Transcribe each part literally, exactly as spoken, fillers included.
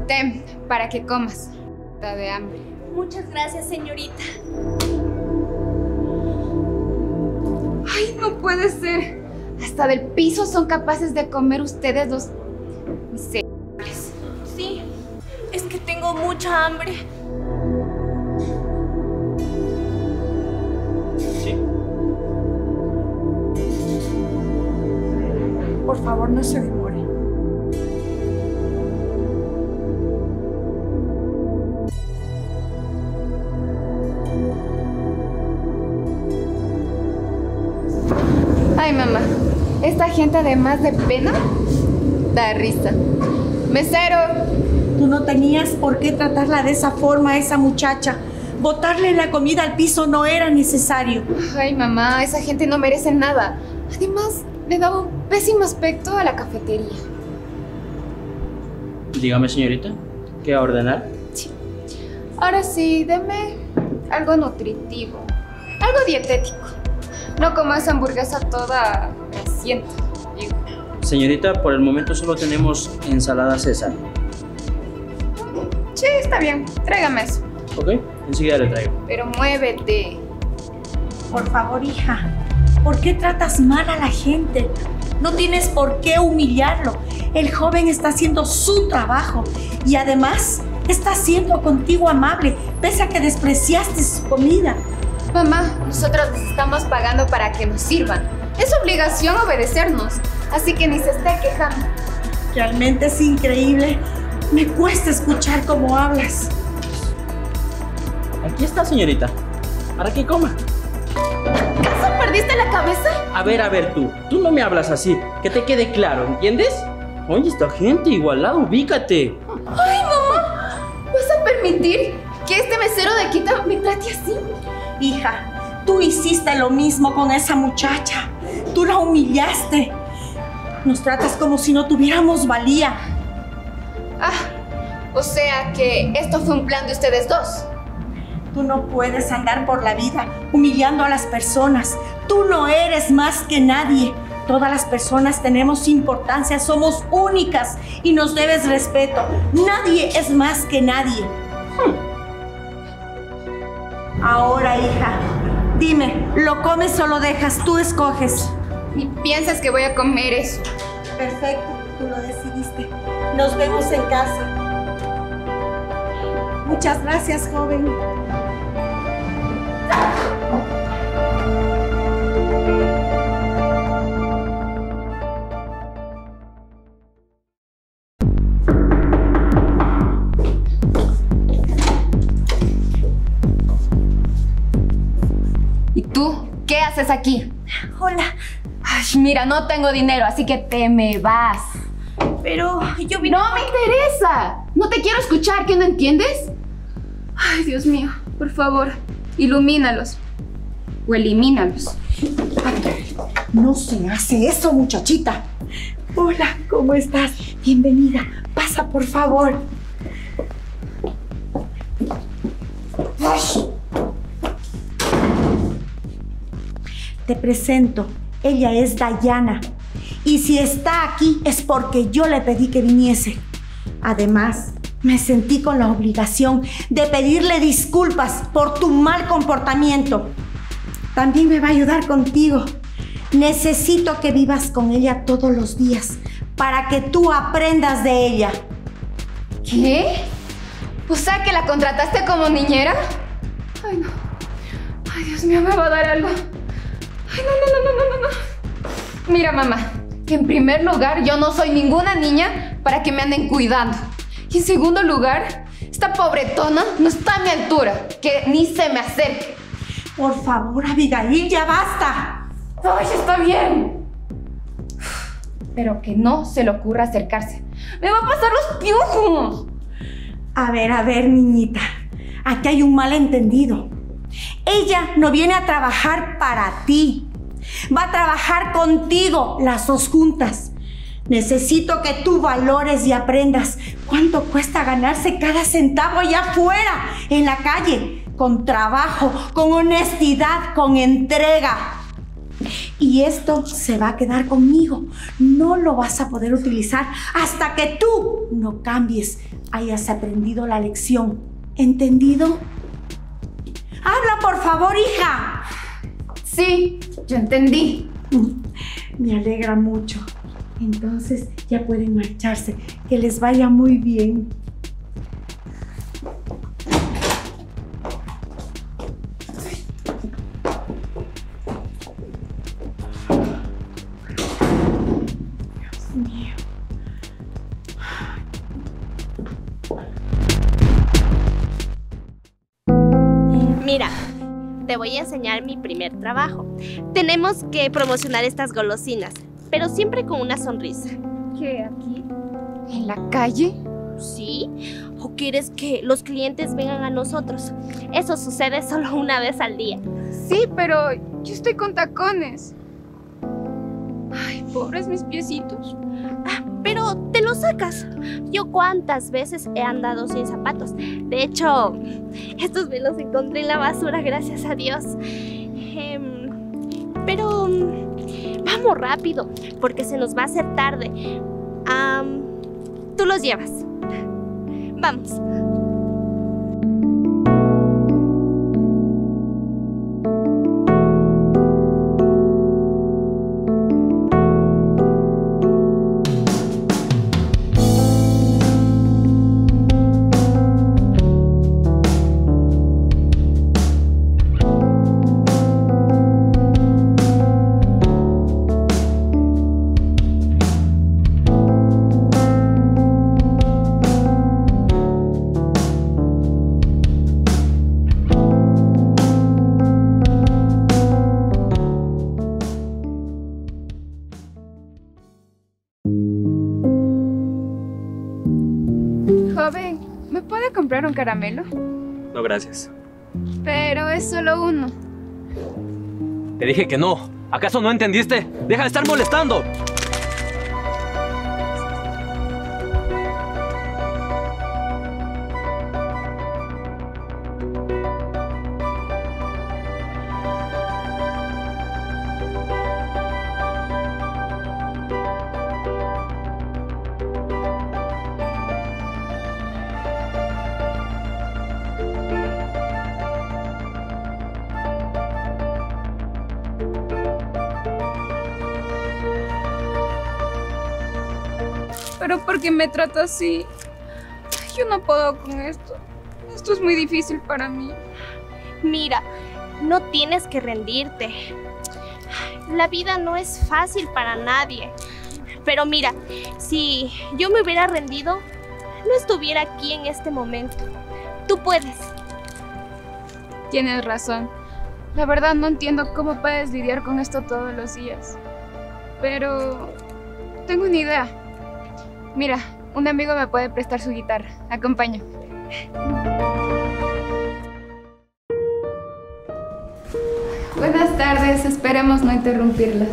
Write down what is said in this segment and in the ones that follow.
Ten, para que comas. Está de hambre. Muchas gracias, señorita. Ay, no puede ser. Hasta del piso son capaces de comer ustedes los miserables. Sí, es que tengo mucha hambre. Sí. Por favor, no se demore. Ay, mamá, esta gente además de pena, da risa. ¡Mesero! Tú no tenías por qué tratarla de esa forma a esa muchacha. Botarle la comida al piso no era necesario. Ay, mamá, esa gente no merece nada. Además, le daba un pésimo aspecto a la cafetería. Dígame, señorita, ¿qué va a ordenar? Sí. Ahora sí, deme algo nutritivo, algo dietético. No como esa hamburguesa toda grasienta. Digo. Señorita, por el momento solo tenemos ensalada César. Sí, está bien. Tráigame eso. ¿Ok? Enseguida le traigo. Pero muévete. Por favor, hija, ¿por qué tratas mal a la gente? No tienes por qué humillarlo. El joven está haciendo su trabajo y además está siendo contigo amable, pese a que despreciaste su comida. Mamá, nosotros les estamos pagando para que nos sirvan. Es obligación obedecernos, así que ni se esté quejando. Realmente es increíble. Me cuesta escuchar cómo hablas. Aquí está, señorita. Para que coma. ¿Acaso perdiste la cabeza? A ver, a ver tú. Tú no me hablas así. Que te quede claro, ¿entiendes? Oye, esta gente igualada, ubícate. Ay, mamá. ¿Vas a permitir que este mesero de Quito me trate así? Hija, tú hiciste lo mismo con esa muchacha. Tú la humillaste. Nos tratas como si no tuviéramos valía. Ah, o sea que esto fue un plan de ustedes dos. Tú no puedes andar por la vida humillando a las personas. Tú no eres más que nadie. Todas las personas tenemos importancia, somos únicas y nos debes respeto. Nadie es más que nadie. Hmm. Ahora, hija, dime, ¿lo comes o lo dejas? Tú escoges. Ni piensas que voy a comer eso. Perfecto, tú lo decidiste. Nos vemos en casa. Muchas gracias, joven. ¿Y tú? ¿Qué haces aquí? Hola. Ay, mira, no tengo dinero, así que te me vas. Pero yo vine... ¡No me interesa! No te quiero escuchar, ¿qué no entiendes? Ay, Dios mío, por favor, ilumínalos. O elimínalos. No se hace eso, muchachita. Hola, ¿cómo estás? Bienvenida. Pasa, por favor. Ay. Te presento. Ella es Dayana. Y si está aquí es porque yo le pedí que viniese. Además, me sentí con la obligación de pedirle disculpas por tu mal comportamiento. También me va a ayudar contigo. Necesito que vivas con ella todos los días para que tú aprendas de ella. ¿Qué? O sea, ¿que la contrataste como niñera? Ay, no. Ay, Dios mío, me va a dar algo. Ay, no, no, no, no, no, no. Mira, mamá, que en primer lugar yo no soy ninguna niña para que me anden cuidando. Y en segundo lugar, esta pobretona no está a mi altura, que ni se me acerque. Por favor, Abigail, ya basta. Ay, está bien. Pero que no se le ocurra acercarse. ¡Me va a pasar los piojos! A ver, a ver, niñita. Aquí hay un malentendido. Ella no viene a trabajar para ti. Va a trabajar contigo, las dos juntas. Necesito que tú valores y aprendas cuánto cuesta ganarse cada centavo allá afuera, en la calle, con trabajo, con honestidad, con entrega. Y esto se va a quedar conmigo. No lo vas a poder utilizar hasta que tú no cambies, hayas aprendido la lección. ¿Entendido? ¡Habla, por favor, hija! Sí, yo entendí. Me alegra mucho. Entonces ya pueden marcharse. Que les vaya muy bien. Mira, te voy a enseñar mi primer trabajo. Tenemos que promocionar estas golosinas, pero siempre con una sonrisa. ¿Qué, aquí? ¿En la calle? ¿Sí? ¿O quieres que los clientes vengan a nosotros? Eso sucede solo una vez al día. Sí, pero yo estoy con tacones. Ay, pobres mis piecitos. Ah, pero te lo sacas. Yo cuántas veces he andado sin zapatos. De hecho, estos me los encontré en la basura, gracias a Dios. Eh, pero vamos rápido, porque se nos va a hacer tarde. Um, tú los llevas. Vamos. Joven, ¿me puede comprar un caramelo? No, gracias. Pero es solo uno. Te dije que no. ¿Acaso no entendiste? ¡Deja de estar molestando! ¿Pero por qué me trata así? Yo no puedo con esto. Esto es muy difícil para mí. Mira, no tienes que rendirte. La vida no es fácil para nadie. Pero mira, si yo me hubiera rendido, no estuviera aquí en este momento. Tú puedes. Tienes razón. La verdad no entiendo cómo puedes lidiar con esto todos los días. Pero tengo una idea. Mira, un amigo me puede prestar su guitarra. Acompáñame. Buenas tardes, esperemos no interrumpirlas.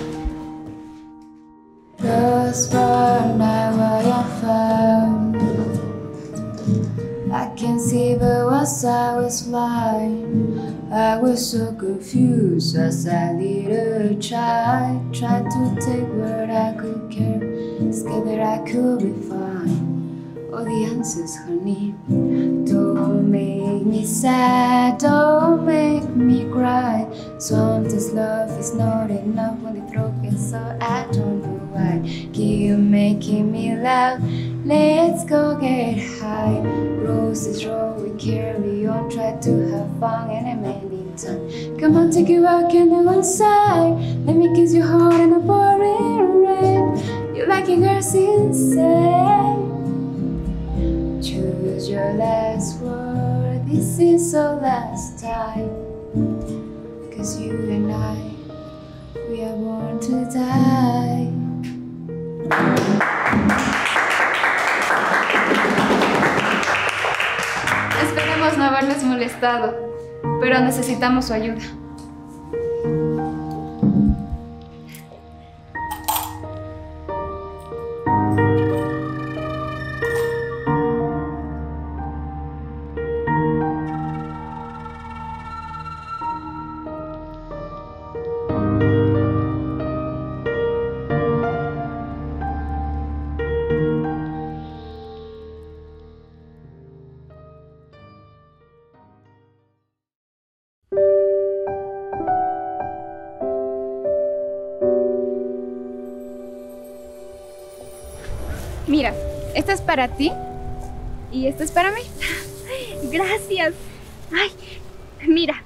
I can see but was I was blind. I was so confused as a little child. Tried to take what I could care, scared that I could be fine. All the answers, honey. Don't make me sad, don't make me cry. Sometimes love is not enough when it's broken, so I don't know why. Keep making me laugh, let's go get high. Roses roll, we carry on, try to have fun and a many times. Come on, take you out, can I one side? Let me kiss your heart in a pouring rain. You like it, girl, insane. Choose your last word, this is our last time. Cause you and I, we are born to die. Esperemos no haberles molestado, pero necesitamos su ayuda. Mira, esta es para ti y esta es para mí. Gracias. Ay, mira.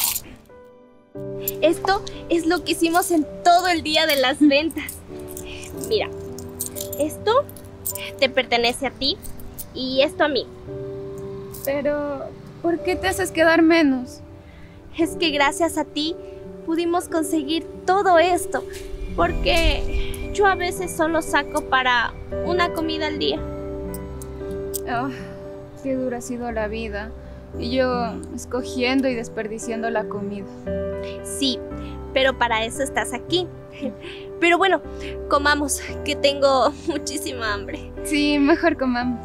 Esto es lo que hicimos en todo el día de las ventas. Mira, esto te pertenece a ti y esto a mí. Pero, ¿por qué te haces quedar menos? Es que gracias a ti pudimos conseguir todo esto, porque yo a veces solo saco para una comida al día. Oh, qué dura ha sido la vida. Y yo escogiendo y desperdiciando la comida. Sí, pero para eso estás aquí. Pero bueno, comamos, que tengo muchísima hambre. Sí, mejor comamos.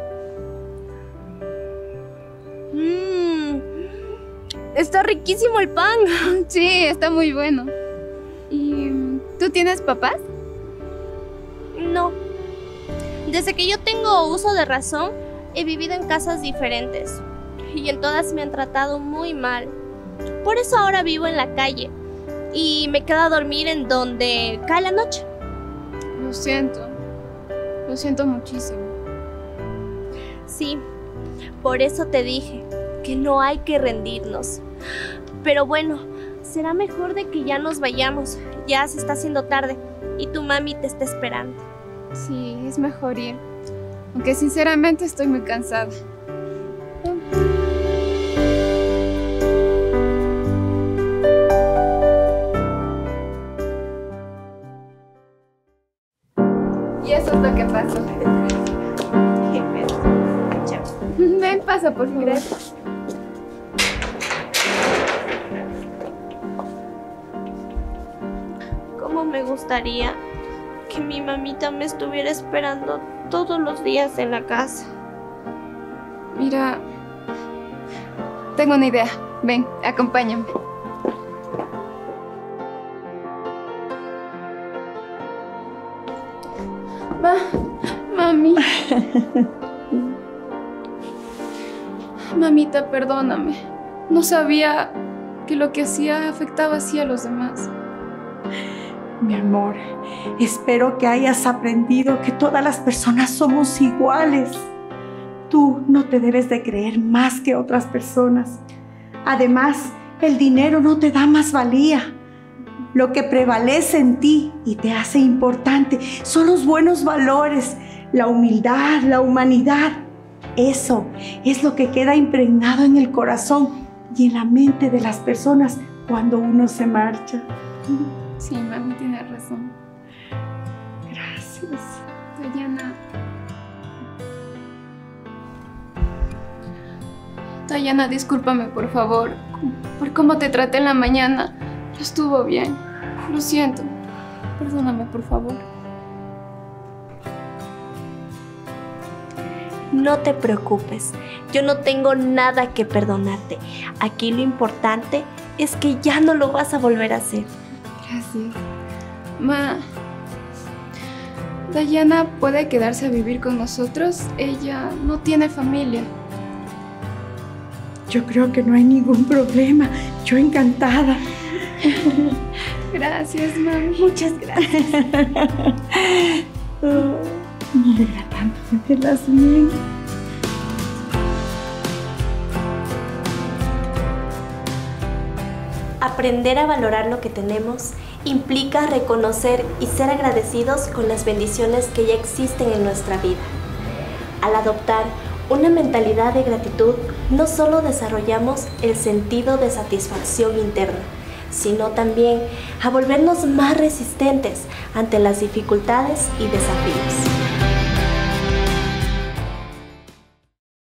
Mmm, está riquísimo el pan. Sí, está muy bueno. ¿Y tú tienes papás? No. Desde que yo tengo uso de razón, he vivido en casas diferentes. Y en todas me han tratado muy mal. Por eso ahora vivo en la calle y me quedo a dormir en donde cae la noche. Lo siento. Lo siento muchísimo. Sí, por eso te dije que no hay que rendirnos. Pero bueno, será mejor de que ya nos vayamos. Ya se está haciendo tarde y tu mami te está esperando. Sí, es mejor ir. Aunque sinceramente estoy muy cansada. Y eso es lo que pasó. Ven, pasa, por favor. Gracias. Cómo me gustaría que mi mamita me estuviera esperando todos los días en la casa. Mira, tengo una idea. Ven, acompáñame. Ma, mami. Mamita, perdóname. No sabía que lo que hacía afectaba así a los demás. Mi amor, espero que hayas aprendido que todas las personas somos iguales. Tú no te debes de creer más que otras personas. Además, el dinero no te da más valía. Lo que prevalece en ti y te hace importante son los buenos valores, la humildad, la humanidad. Eso es lo que queda impregnado en el corazón y en la mente de las personas cuando uno se marcha. Sí, mami, tiene razón. Gracias. Dayana. Dayana, discúlpame, por favor, por cómo te traté en la mañana. No estuvo bien. Lo siento. Perdóname, por favor. No te preocupes, yo no tengo nada que perdonarte. Aquí lo importante es que ya no lo vas a volver a hacer. Gracias. Ma, Dayana puede quedarse a vivir con nosotros. Ella no tiene familia. Yo creo que no hay ningún problema. Yo encantada. Gracias, mami. Muchas gracias. Oh, me alegra tanto de verlas bien. Aprender a valorar lo que tenemos implica reconocer y ser agradecidos con las bendiciones que ya existen en nuestra vida. Al adoptar una mentalidad de gratitud, no solo desarrollamos el sentido de satisfacción interna, sino también a volvernos más resistentes ante las dificultades y desafíos.